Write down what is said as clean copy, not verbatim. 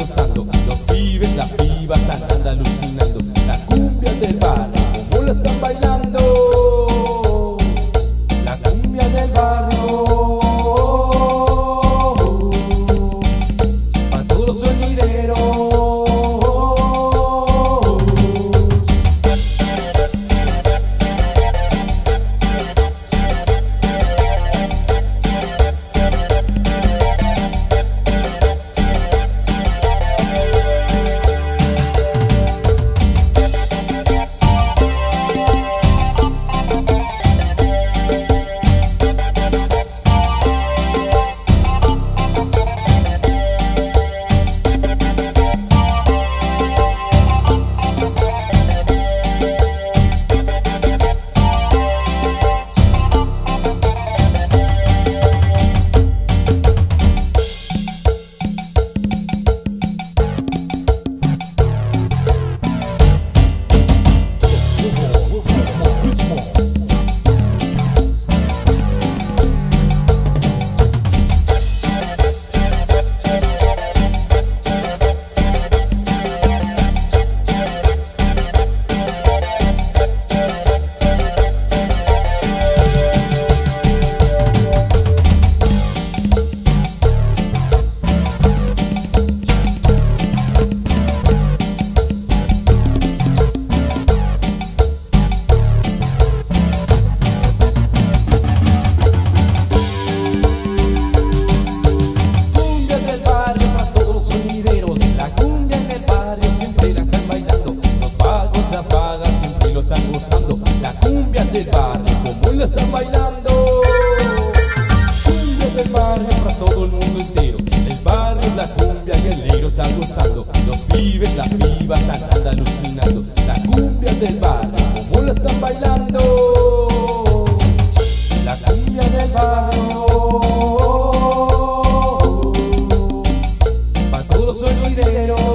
gozando, los pibes, las pibas andan alucinando. La cumbia del barrio, como la están bailando. La cumbia del barrio, para todos los sonideros. Las vagas siempre lo están gozando. La cumbia del barrio, como la están bailando. Cumbia del barrio para todo el mundo entero. El barrio, la cumbia y el negro están gozando. Los pibes, las pibas andan alucinando. La cumbia del barrio, como la están bailando. La cumbia del barrio, para todos los sonideros.